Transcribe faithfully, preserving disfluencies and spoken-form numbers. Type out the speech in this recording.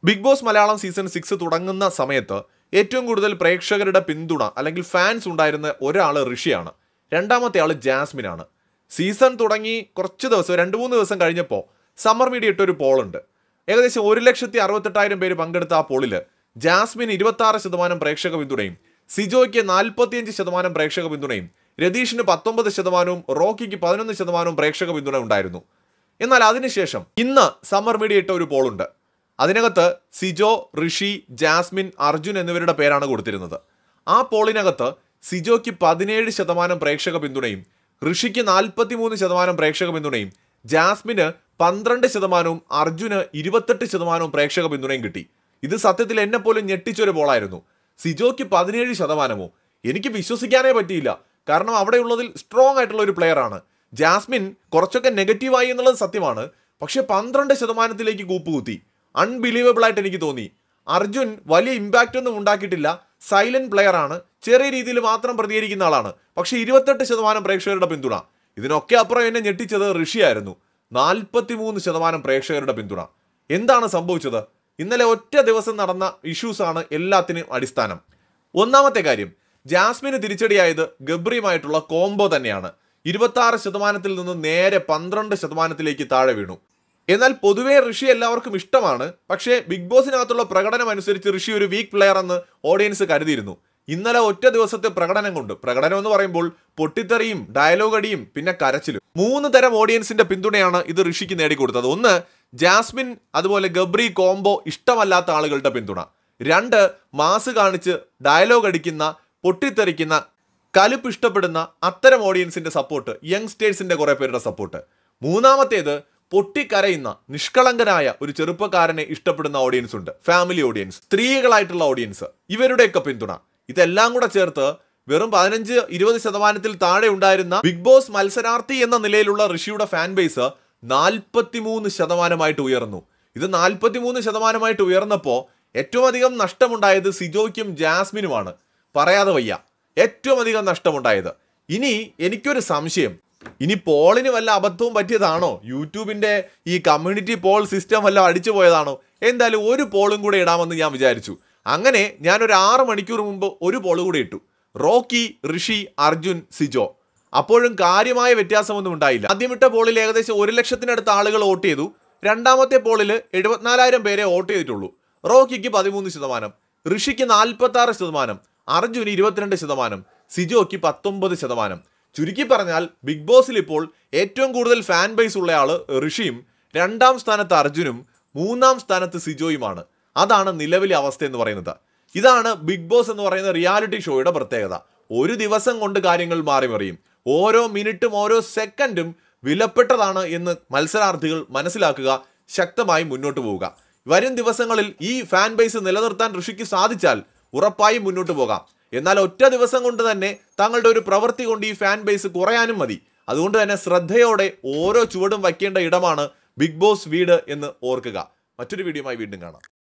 Big Boss Malayalam season six തുടങ്ങുന്ന സമയത്ത് ഏറ്റവും കൂടുതൽ പ്രേക്ഷകരുടെ പിന്തുണ അല്ലെങ്കിൽ ഫാൻസ് ഉണ്ടായിരുന്ന ഒരാൾ ഋഷിയാണ്. രണ്ടാമത്തെ ആൾ ജാസ്മിനാണ്. സീസൺ തുടങ്ങി കുറച്ച് ദിവസം രണ്ട് മൂന്ന് ദിവസം കഴിഞ്ഞപ്പോൾ സമ്മർ മീഡിയ ഇട്ടൊരു പോളുണ്ട്. ഏകദേശം ഒരു ലക്ഷത്തി അറുപത്തെട്ടായിരം പേര് പങ്കെടുത്ത ആ പോളിൽ ജാസ്മിൻ ഇരുപത്തി ആറ് ശതമാനം പ്രേക്ഷക പിന്തുണയും, സിജോയ്ക്ക് നാൽപ്പത്തിയഞ്ച് ശതമാനം പ്രേക്ഷക പിന്തുണയും, രതീഷിന് പത്തൊമ്പത് ശതമാനവും, റോക്കിക്ക് പതിനൊന്ന് ശതമാനവും പ്രേക്ഷക പിന്തുണ ഉണ്ടായിരുന്നു. എന്നാൽ അതിനുശേഷം ഇന്ന് സമ്മർ മീഡിയ ഇട്ട ഒരു പോളുണ്ട്. അതിനകത്ത് സിജോ, ഋഷി, ജാസ്മിൻ, അർജുൻ എന്നിവരുടെ പേരാണ് കൊടുത്തിരുന്നത്. ആ പോളിനകത്ത് സിജോയ്ക്ക് പതിനേഴ് ശതമാനം പ്രേക്ഷക പിന്തുണയും, ഋഷിക്ക് നാൽപ്പത്തി മൂന്ന് ശതമാനം പ്രേക്ഷക പിന്തുണയും, ജാസ്മിന് പന്ത്രണ്ട് ശതമാനവും, അർജുന് ഇരുപത്തെട്ട് ശതമാനവും പ്രേക്ഷക പിന്തുണയും കിട്ടി. ഇത് സത്യത്തിൽ എന്നെ പോലും ഞെട്ടിച്ചൊരു പോളായിരുന്നു. സിജോയ്ക്ക് പതിനേഴ് ശതമാനമോ? എനിക്ക് വിശ്വസിക്കാനേ പറ്റിയില്ല. കാരണം അവിടെയുള്ളതിൽ സ്ട്രോങ് ആയിട്ടുള്ള ഒരു പ്ലെയറാണ്. ജാസ്മിൻ കുറച്ചൊക്കെ നെഗറ്റീവായി എന്നുള്ളത് സത്യമാണ്, പക്ഷെ പന്ത്രണ്ട് ശതമാനത്തിലേക്ക് കൂപ്പുകുത്തി. അൺബിലീവബിൾ ആയിട്ട് എനിക്ക് തോന്നി. അർജുൻ വലിയ ഇമ്പാക്റ്റ് ഒന്നും ഉണ്ടാക്കിയിട്ടില്ല, സൈലന്റ് പ്ലെയർ ആണ്, ചെറിയ രീതിയിൽ മാത്രം പ്രതികരിക്കുന്ന ആളാണ്, പക്ഷെ ഇരുപത്തെട്ട് ശതമാനം പ്രേക്ഷകരുടെ പിന്തുണ. ഇതിനൊക്കെ അപ്പുറം എന്നെ ഞെട്ടിച്ചത് ഋഷിയായിരുന്നു. നാൽപ്പത്തി മൂന്ന് ശതമാനം പ്രേക്ഷകരുടെ പിന്തുണ. എന്താണ് സംഭവിച്ചത്? ഇന്നലെ ഒറ്റ ദിവസം നടന്ന ഇഷ്യൂസ് ആണ് എല്ലാത്തിനും അടിസ്ഥാനം. ഒന്നാമത്തെ കാര്യം, ജാസ്മിന് തിരിച്ചടിയായത് ഗബ്രിയുമായിട്ടുള്ള കോംബോ തന്നെയാണ്. ഇരുപത്തി ആറ് ശതമാനത്തിൽ നിന്ന് നേരെ പന്ത്രണ്ട് ശതമാനത്തിലേക്ക് താഴെ വീണു. എന്നാൽ പൊതുവേ ഋഷി എല്ലാവർക്കും ഇഷ്ടമാണ്, പക്ഷേ ബിഗ് ബോസിനകത്തുള്ള പ്രകടനം അനുസരിച്ച് ഋഷി ഒരു വീക്ക് പ്ലെയർ എന്ന് ഓഡിയൻസ് കരുതിയിരുന്നു. ഇന്നലെ ഒറ്റ ദിവസത്തെ പ്രകടനം കൊണ്ട്, പ്രകടനം എന്ന് പറയുമ്പോൾ പൊട്ടിത്തെറിയും ഡയലോഗ് അടിയും പിന്നെ കരച്ചിലും, മൂന്ന് തരം ഓഡിയൻസിന്റെ പിന്തുണയാണ് ഇത് ഋഷിക്ക് നേടിക്കൊടുത്തത്. ഒന്ന്, ജാസ്മിൻ അതുപോലെ ഗബ്രി കോംബോ ഇഷ്ടമല്ലാത്ത ആളുകളുടെ പിന്തുണ. രണ്ട്, മാസ് കാണിച്ച് ഡയലോഗ് അടിക്കുന്ന, പൊട്ടിത്തെറിക്കുന്ന, കലിപ്പ് ഇഷ്ടപ്പെടുന്ന അത്തരം ഓഡിയൻസിന്റെ സപ്പോർട്ട്, യങ്സ്റ്റേഴ്സിന്റെ കുറെ പേരുടെ സപ്പോർട്ട്. മൂന്നാമത്തേത്, പൊട്ടിക്കരയുന്ന നിഷ്കളങ്കനായ ഒരു ചെറുപ്പക്കാരനെ ഇഷ്ടപ്പെടുന്ന ഓഡിയൻസ് ഉണ്ട്, ഫാമിലി ഓഡിയൻസ്, സ്ത്രീകളായിട്ടുള്ള ഓഡിയൻസ്, ഇവരുടെയൊക്കെ പിന്തുണ. ഇതെല്ലാം കൂടെ ചേർത്ത് വെറും പതിനഞ്ച് ഇരുപത് ശതമാനത്തിൽ താഴെ ഉണ്ടായിരുന്ന ബിഗ് ബോസ് മത്സരാർത്ഥി എന്ന നിലയിലുള്ള ഋഷിയുടെ ഫാൻ ബേസ് നാൽപ്പത്തി മൂന്ന് ശതമാനമായിട്ട് ഉയർന്നു. ഇത് നാൽപ്പത്തി മൂന്ന് ശതമാനമായിട്ട് ഉയർന്നപ്പോൾ ഏറ്റവും അധികം നഷ്ടമുണ്ടായത് സിജോയ്ക്കും ജാസ്മിനുമാണ്. പറയാതെ വയ്യ, ഏറ്റവും അധികം നഷ്ടമുണ്ടായത്. ഇനി എനിക്കൊരു സംശയം, ഇനി പോളിന് വല്ല അബദ്ധവും പറ്റിയതാണോ? യൂട്യൂബിന്റെ ഈ കമ്മ്യൂണിറ്റി പോൾ സിസ്റ്റം വല്ല അടിച്ചു പോയതാണോ? എന്തായാലും ഒരു പോളും കൂടെ ഇടാമെന്ന് ഞാൻ വിചാരിച്ചു. അങ്ങനെ ഞാനൊരു ആറ് മണിക്കൂർ മുമ്പ് ഒരു പോൾ കൂടെ ഇട്ടു. റോക്കി, ഋഷി, അർജുൻ, സിജോ. അപ്പോഴും കാര്യമായ വ്യത്യാസമൊന്നും ഉണ്ടായില്ല. ആദ്യമിട്ട പോളിൽ ഏകദേശം ഒരു ലക്ഷത്തിനടുത്ത് ആളുകൾ വോട്ട് ചെയ്തു. രണ്ടാമത്തെ പോളിൽ എഴുപത്തിനാലായിരം പേരെ വോട്ട് ചെയ്തിട്ടുള്ളൂ. റോക്കിക്ക് പതിമൂന്ന് ശതമാനം, ഋഷിക്ക് നാൽപ്പത്തി ആറ് ശതമാനം, അർജുന് ഇരുപത്തിരണ്ട് ശതമാനം, സിജോയ്ക്ക് പത്തൊമ്പത് ശതമാനം. ചുരുക്കി പറഞ്ഞാൽ ബിഗ് ബോസിൽ ഇപ്പോൾ ഏറ്റവും കൂടുതൽ ഫാൻ ബേസ് ഉള്ളയാള് ഋഷിയും, രണ്ടാം സ്ഥാനത്ത് അർജുനും, മൂന്നാം സ്ഥാനത്ത് സിജോയുമാണ്. അതാണ് നിലവിലെ അവസ്ഥ എന്ന് പറയുന്നത്. ഇതാണ് ബിഗ് ബോസ് എന്ന് പറയുന്ന റിയാലിറ്റി ഷോയുടെ പ്രത്യേകത. ഒരു ദിവസം കൊണ്ട് കാര്യങ്ങൾ മാറി മറിയും. ഓരോ മിനിറ്റും ഓരോ സെക്കൻഡും വിലപ്പെട്ടതാണ് എന്ന് മത്സരാർത്ഥികൾ മനസ്സിലാക്കുക, ശക്തമായി മുന്നോട്ട് പോവുക. വരും ദിവസങ്ങളിൽ ഈ ഫാൻ ബേസ് നിലനിർത്താൻ ഋഷിക്ക് സാധിച്ചാൽ ഉറപ്പായും മുന്നോട്ട് പോകാം. എന്നാൽ ഒറ്റ ദിവസം കൊണ്ട് തന്നെ തങ്ങളുടെ ഒരു പ്രവൃത്തി കൊണ്ട് ഈ ഫാൻ ബേസ് കുറയാനും മതി. അതുകൊണ്ട് തന്നെ ശ്രദ്ധയോടെ ഓരോ ചുവടും വയ്ക്കേണ്ട ഇടമാണ് ബിഗ് ബോസ് വീട് എന്ന് ഓർക്കുക. മറ്റൊരു വീഡിയോയുമായി വീണ്ടും കാണാം.